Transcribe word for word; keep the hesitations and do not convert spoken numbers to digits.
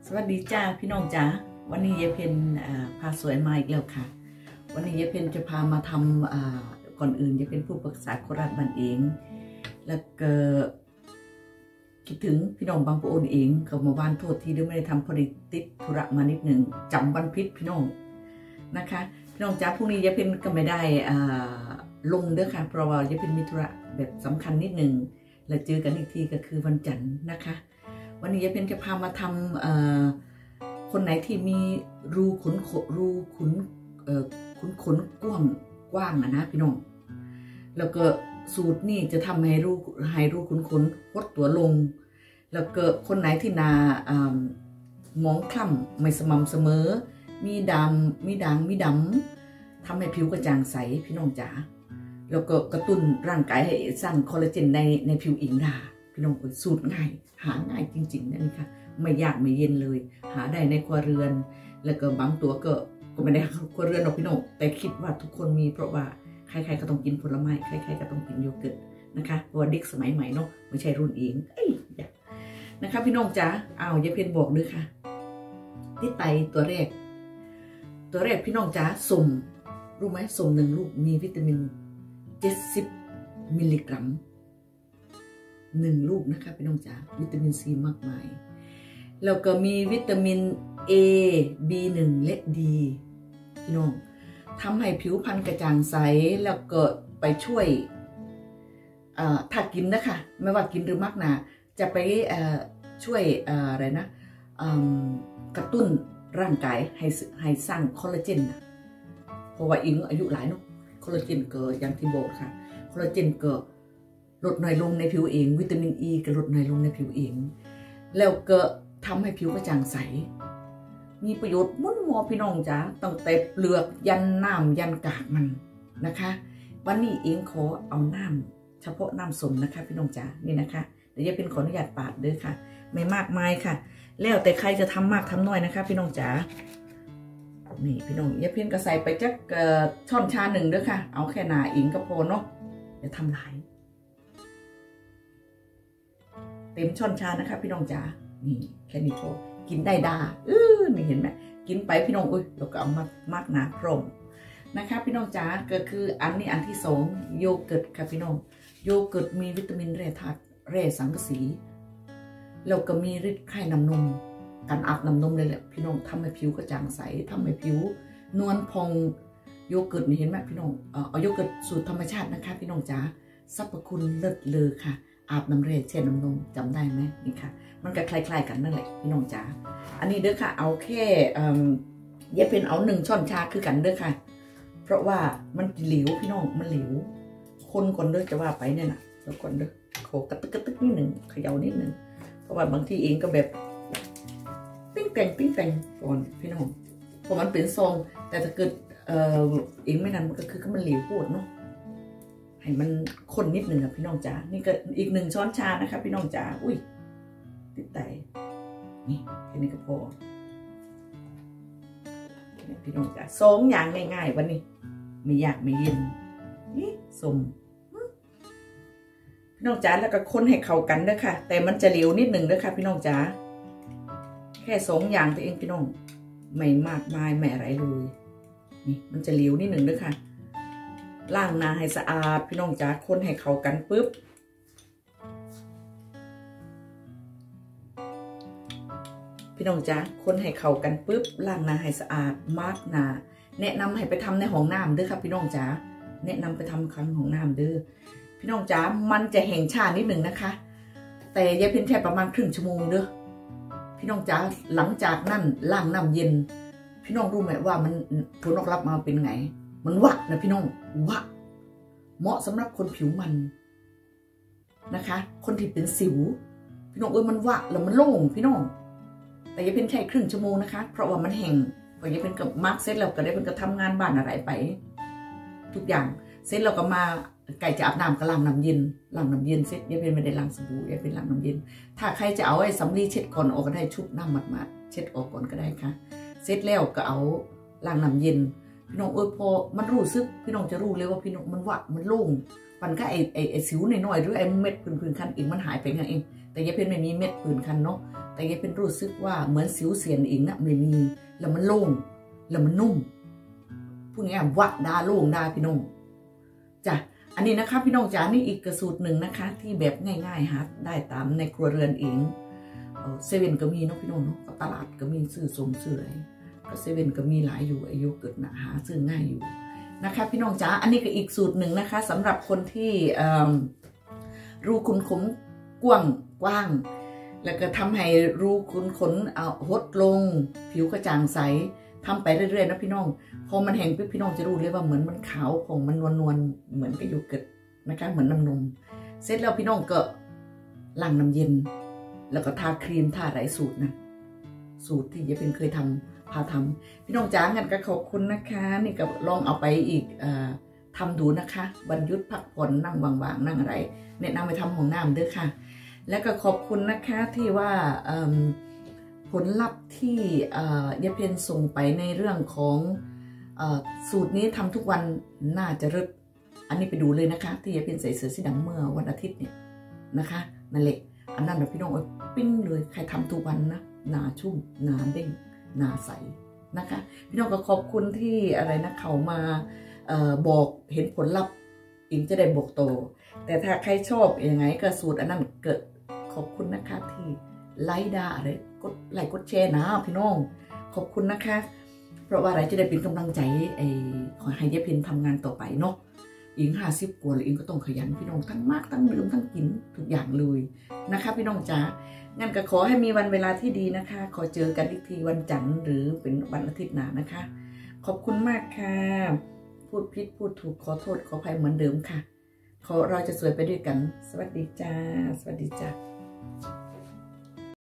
สวัสดีจ้าพี่น้องจ้าวันนี้ยายเพนพาสวยมาอีกแล้วค่ะวันนี้ยายเพนจะพามาทำก่อนอื่นยายเพนผู้ปรึกษาโคราชบ้านเองแล้วก็คิดถึงพี่น้องบางปะอนเองเขามาบ้านโทษที่ด้วยไม่ได้ทำพอดีติดธุระมานิดหนึ่งจำวันพิษพี่น้องนะคะพี่น้องจ้าพรุ่งนี้ยายเพนก็ไม่ได้ลงเด้อค่ะเพราะว่ายายเพนมีธุระแบบสำคัญนิดหนึ่งแล้วเจอกันอีกทีก็คือวันจันทร์นะคะวันนี้ยายเพนจะพามาทำคนไหนที่มีรูขุนขนรูขุนขุนขนกว้างกว้างอะนะพี่น้องแล้วก็สูตรนี่จะทำให้รูให้รูขุนขนหดตัวลงแล้วก็คนไหนที่นาหมองคล้ำไม่สม่ำเสมอมีดำมีด่างมีดำทำให้ผิวกระจ่างใสพี่น้องจ๋าแล้วก็กระตุ้นร่างกายให้สร้างคอลลาเจนในในผิวอิงดาพี่น้องสูตรง่ายหาง่ายจริงๆนี่ค่ะไม่ยากไม่เย็นเลยหาได้ในครัวเรือนแล้วก็บางตัวก็ก็ไม่ได้ครัวเรือนหรอกพี่น้องแต่คิดว่าทุกคนมีเพราะว่าใครๆก็ต้องกินผลไม้ใครๆก็ต้องกินโยเกิร์ตนะคะเพราะว่าเด็กสมัยใหม่เนาะไม่ใช่รุ่นเองเอ้ยนะคะพี่น้องจ๋าอ้าวยายเพนบอกด้วยค่ะที่ไตตัวแรกตัวแรกพี่น้องจ๋าสุ่มรู้ไหมสุ่มหนึ่งลูกมีวิตามินเจ็ดสิบมิลลิกรัมหนึ่งลูกนะคะพี่น้องจ๋าวิตามินซีมากมายแล้วก็มีวิตามิน A บี หนึ่ง และ D พี่น้องทำให้ผิวพรรณกระจ่างใสแล้วก็ไปช่วยถ้ากินนะคะไม่ว่ากินหรือมักนะจะไปช่วยอะไรนะกระตุ้นร่างกายให้ให้สร้างคอลลาเจนนะเพราะว่าอิงอายุหลายเนาะคอลลาเจนเกิดอย่างที่บอกค่ะคอลลาเจนเกิดลดน้อยลงในผิวเองวิตามินอีก็ลดน้อยลงในผิวเองแล้วก็ทำให้ผิวกระจ่างใสมีประโยชน์มุ่นมอพี่น้องจ๋าตั้งแต่เปลือกยันน้ำยันกากมันนะคะวันนี้เองขอเอาน้ำเฉพาะน้ำส้มนะคะพี่น้องจ๋านี่นะคะเดี๋ยวจะเป็นขออนุญาตปาดเด้อค่ะไม่มากมายค่ะแล้วแต่ใครจะทำมากทำน้อยนะคะพี่น้องจ๋านี่พี่น้องอย่าเพี้ยนกระใส่ไปจักช้อนชาหนึ่งเด้อค่ะเอาแค่หนาอิงก็พอเนาะอย่าทำหลายเต็มช้อนชานะคะพี่น้องจ๋านี่แค่นี้พอกินได้ดาเออนี่เห็นไหมกินไปพี่น้องอุ้ยเราก็เอามามากหนาพร้อมนะคะพี่น้องจ๋าก็คืออันนี้อันที่สองโยเกิร์ตค่ะพี่น้องโยเกิร์ตมีวิตามินแร่ธาตุแร่สังกะสีแล้วก็มีฤทธิ์คลายน้ำนมการอาบน้ำนมเลยแหละพี่น้องทำให้ผิวกระจ่างใสทำให้ผิวนวลพองโยเกิร์ตนี่เห็นไหมพี่น้องเอาโยเกิร์ตสูตรธรรมชาตินะคะพี่น้องจ๋าสรรพคุณเลิศเลอค่ะอาบน้ำเร่เช่นน้ำนมจำได้ไหมนี่ค่ะมันก็คล้ายๆกันนั่นแหละพี่น้องจ๋าอันนี้เด้อค่ะเอาแค่อย่าเป็นเอาหนึ่งช้อนชาคือกันเด้อค่ะเพราะว่ามันเหลวพี่น้องมันเหลวคนก่อนเด้อจะว่าไปเนี่ยนะแล้วก่อนเด้อโขกระตึกกระตึกนิดหนึ่งเขย่านิดหนึ่งเพราะว่าบางทีเองก็แบบปิ้งแต่งปิ้งแต่งก่อนพี่น้องเพราะมันเป็นซองแต่ถ้าเกิดเอ่อเองไม่นานมันก็คือมันเหลวปวดเนาะให้มันข้นนิดหนึ่งครับพี่น้องจ๋านี่ก็อีกหนึ่งช้อนชานะคะพี่น้องจ๋าอุ้ยติดไตนี่แค่นี้ก็พอพี่น้องจ๋าสองอย่างง่ายๆวันนี้ไม่ยากไม่เย็นนี่ส้มพี่น้องจ๋าแล้วก็คนให้เข้ากันด้วยค่ะแต่มันจะเหลวนิดหนึ่งด้วยค่ะพี่น้องจ๋าแค่สองอย่างตัวเองพี่น้องไม่มากมายไม่อะไรเลยนี่มันจะเหลวนิดหนึ่งด้วยค่ะล้างนาให้สะอาดพี่น้องจ๋าคนให้เข้ากันปุ๊บพี่น้องจ๋าคนให้เข้ากันปุ๊บล้างนาให้สะอาดมาร์กนาแนะนำให้ไปทำในห้องน้ำเด้อค่ะพี่น้องจ๋าแนะนำไปทำครั้งห้องน้ำเด้อพี่น้องจ๋ามันจะแห้งชานิดหนึ่งนะคะแต่ยายเพียงแค่ประมาณครึ่งชั่วโมงเด้อพี่น้องจ๋าหลังจากนั้นล้างน้ำเย็นพี่น้องรู้ไหมว่ามันผลออกรับมาเป็นไงมันวะนะพี่น้องวะเหมาะสำหรับคนผิวมันนะคะคนที่เป็นสิวพี่น้องเออมันวะแล้วมันโล่งพี่น้องแต่อย่าเป็นแค่ครึ่งชั่วโมงนะคะเพราะว่ามันแห้งพออย่าเป็นกับมาร์กเสร็จแล้วก็ได้เป็นกับทำงานบ้านอะไรไปทุกอย่างเสร็จเราก็มาไก่จะอาบน้ำก็ล้างน้ำเย็นล้างน้ำเย็นเสร็จอย่าเป็นไม่ได้ล้างสบู่อย่าเป็นล้างน้ำเย็นถ้าใครจะเอาไอ้สำลีเช็ดก่อนออกก็ได้ชุบน้ำหมาดๆเช็ดออกก่อนก็ได้ค่ะเสร็จแล้วก็เอาล้างน้ำเย็นพี่น้องเออพอมันรู้สึกพี่น้องจะรู้เลยว่าพี่น้องมันวะมันโล่งปันก็ไอไอไอสิวหน่อยๆหรือไอเม็ดผื่นๆคันเองมันหายไปงั้นเองแต่ยาเพนไม่มีเม็ดผื่นคันเนาะแต่ยายเป็นรู้สึกว่าเหมือนสิวเสียนเองนะไม่มีแล้วมันโล่งแล้วมันนุ่มพูดง่ายๆวัดดาโล่งดาพี่น้องจ้ะอันนี้นะคะพี่น้องจ๋านี่อีกกระสูตรหนึ่งนะคะที่แบบง่ายๆหาได้ตามในครัวเรือนเองเซเว่นก็มีเนาะพี่น้องเนาะตลาดก็มีซื้อสมซื้ออะไรก็เซเว่นก็มีหลายอยู่อายุเกิดหนาหาซื้อง่ายอยู่นะคะพี่น้องจ๋าอันนี้ก็อีกสูตรหนึ่งนะคะสำหรับคนที่รูขุมขนกว้างกว้างแล้วก็ทำให้รูขุมขนเอาหดลงผิวกระจ่างใสทำไปเรื่อยๆนะพี่น้องพอมันแห้งปุ๊บพี่น้องจะรู้เลยว่าเหมือนมันขาวผ่องมันนวลๆเหมือนกับโยเกิร์ตนะคะเหมือนน้ำนมเสร็จแล้วพี่น้องก็ล้างน้ำเย็นแล้วก็ทาครีมทาไรสูตรนะสูตรที่ยายเป็นเคยทำพาทำพี่น้องจ๋างั้นก็ขอบคุณนะคะนี่ก็ลองเอาไปอีกอทำดูนะคะวันหยุดพักผ่อนนั่งว่างๆนั่งอะไรแนะนำไปทำห้องน้ำด้วยค่ะแล้วก็ขอบคุณนะคะที่ว่าผลลัพธ์ที่ยายเพนส่งไปในเรื่องของสูตรนี้ทำทุกวันน่าจะเลิศอันนี้ไปดูเลยนะคะที่ยายเพนใส่เสื้อสีดำเมื่อวันอาทิตย์เนี่ยนะคะนั่นแหละอันนั้นเราพี่น้องปิ้งเลยใครทำทุกวันนะหนาชุ่มหนาเด้งหนาใสนะคะพี่น้องก็ขอบคุณที่อะไรนะเขามาเอ่อบอกเห็นผลลัพธ์อิงจะได้บอกโตแต่ถ้าใครชอบยังไงก็สูตรอันนั้นเกิดขอบคุณนะคะที่ไลค์ด่าอะไรกดไลค์กดแชร์นะพี่น้องขอบคุณนะคะเพราะว่าอะไรจะได้เป็นกำลังใจไอ้ขอให้ยายเพนทำงานต่อไปเนาะอิงห้าสิบกว่าแล้วอิงก็ต้องขยันพี่น้องทั้งมากทั้งดื่มทั้งกินทุกอย่างเลยนะคะพี่น้องจ๋างั้นก็ขอให้มีวันเวลาที่ดีนะคะขอเจอกันอีกทีวันจันทร์หรือเป็นวันอาทิตย์หน้านะคะขอบคุณมากค่ะพูดผิดพูดถูกขอโทษขออภัยเหมือนเดิมค่ะขอเราจะสวยไปด้วยกันสวัสดีจ้าสวัสดีจ้า